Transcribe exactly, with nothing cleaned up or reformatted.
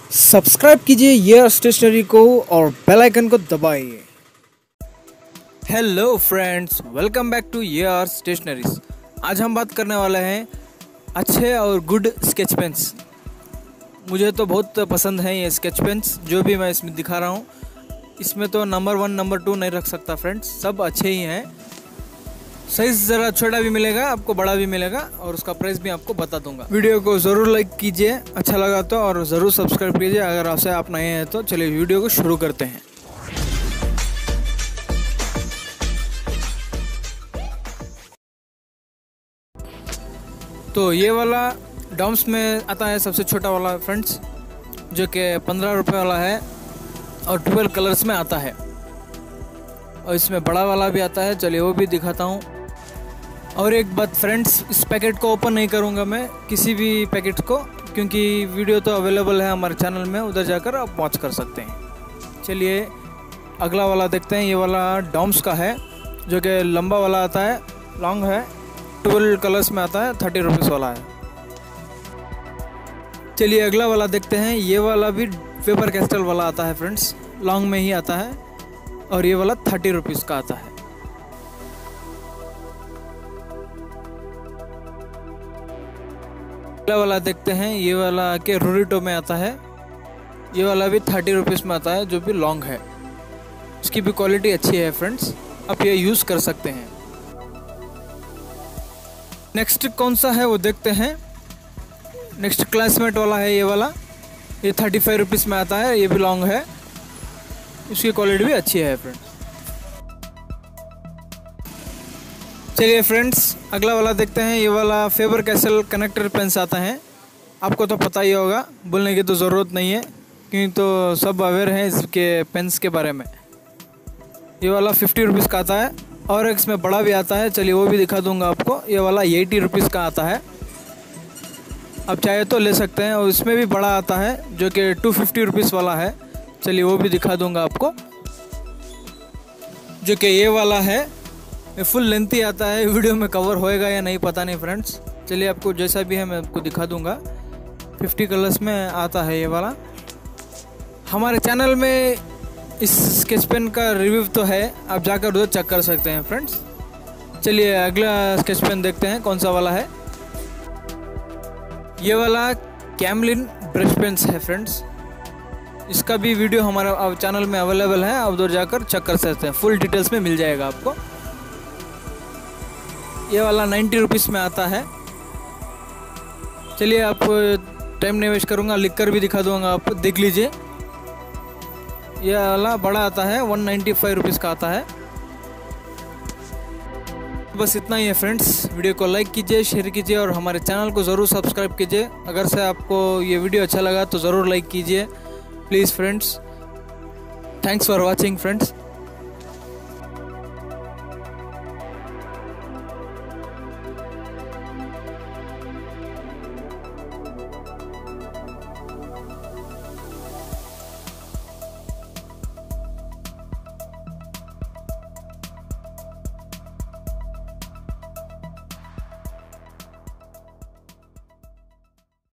Subscribe कीजिए ये stationery को और बेल आइकन को दबाइए। Hello friends, welcome back to ये स्टेशनरीज। आज हम बात करने वाले हैं अच्छे और गुड स्केच पेन्स। मुझे तो बहुत पसंद है ये स्केच पेन्स, जो भी मैं इसमें दिखा रहा हूँ। इसमें तो नंबर वन नंबर टू नहीं रख सकता फ्रेंड्स, सब अच्छे ही हैं। साइज ज़रा छोटा भी मिलेगा आपको, बड़ा भी मिलेगा, और उसका प्राइस भी आपको बता दूंगा। वीडियो को ज़रूर लाइक कीजिए अच्छा लगा तो, और ज़रूर सब्सक्राइब कीजिए अगर आपसे आप नए हैं तो। चलिए वीडियो को शुरू करते हैं। तो ये वाला डॉम्स में आता है सबसे छोटा वाला फ्रेंड्स, जो कि पंद्रह रुपये वाला है और ट्वेल्व कलर्स में आता है। और इसमें बड़ा वाला भी आता है, चलिए वो भी दिखाता हूँ। और एक बात फ्रेंड्स, इस पैकेट को ओपन नहीं करूँगा मैं, किसी भी पैकेट को, क्योंकि वीडियो तो अवेलेबल है हमारे चैनल में, उधर जाकर आप वॉच कर सकते हैं। चलिए अगला वाला देखते हैं। ये वाला डॉम्स का है, जो कि लंबा वाला आता है, लॉन्ग है, ट्वेल्व कलर्स में आता है, थर्टी रुपीज़ वाला है। चलिए अगला वाला देखते हैं। ये वाला भी पेपर कैस्टल वाला आता है फ्रेंड्स, लॉन्ग में ही आता है, और ये वाला थर्टी रुपीज़ का आता है। अगला वाला देखते हैं। ये वाला के रूरिटो में आता है, ये वाला भी थर्टी रुपीज़ में आता है, जो भी लॉन्ग है। इसकी भी क्वालिटी अच्छी है फ्रेंड्स, आप ये यूज़ कर सकते हैं। नेक्स्ट कौन सा है वो देखते हैं। नेक्स्ट क्लासमेट वाला है ये वाला, ये थर्टी फाइव रुपीज़ में आता है, ये भी लॉन्ग है, इसकी क्वालिटी भी अच्छी है फ्रेंड्स। चलिए फ्रेंड्स अगला वाला देखते हैं। ये वाला फेबर कैसल कनेक्टर पेन्स आता है, आपको तो पता ही होगा, बोलने की तो ज़रूरत नहीं है, क्योंकि तो सब अवेयर हैं इसके पेन्स के बारे में। ये वाला फिफ्टी रुपीज़ का आता है, और इसमें बड़ा भी आता है, चलिए वो भी दिखा दूंगा आपको। ये वाला एटी रुपीज़ का आता है, आप चाहे तो ले सकते हैं। और इसमें भी बड़ा आता है, जो कि टू फिफ्टी रुपीज़ वाला है, चलिए वो भी दिखा दूंगा आपको। जो कि ये वाला है, ये फुल लेंथी आता है, वीडियो में कवर होएगा या नहीं पता नहीं फ्रेंड्स। चलिए आपको जैसा भी है मैं आपको दिखा दूंगा। फिफ्टी कलर्स में आता है ये वाला। हमारे चैनल में इस स्केच पेन का रिव्यू तो है, आप जाकर उधर चेक कर सकते हैं फ्रेंड्स। चलिए अगला स्केच पेन देखते हैं कौन सा वाला है। ये वाला कैमलिन ब्रश पेन्स है फ्रेंड्स, इसका भी वीडियो हमारा चैनल में अवेलेबल है, आप उधर जाकर चेक कर सकते हैं, फुल डिटेल्स में मिल जाएगा आपको। ये वाला नाइन्टी रुपीज़ में आता है। चलिए आप टाइम नहीं वेस्ट करूँगा, लिख कर भी दिखा दूँगा, आप देख लीजिए। ये वाला बड़ा आता है, वन नाइन्टी फाइव रुपीज़ का आता है। बस इतना ही है फ्रेंड्स। वीडियो को लाइक कीजिए, शेयर कीजिए, और हमारे चैनल को ज़रूर सब्सक्राइब कीजिए। अगर से आपको ये वीडियो अच्छा लगा तो ज़रूर लाइक कीजिए please friends. Thanks for watching friends.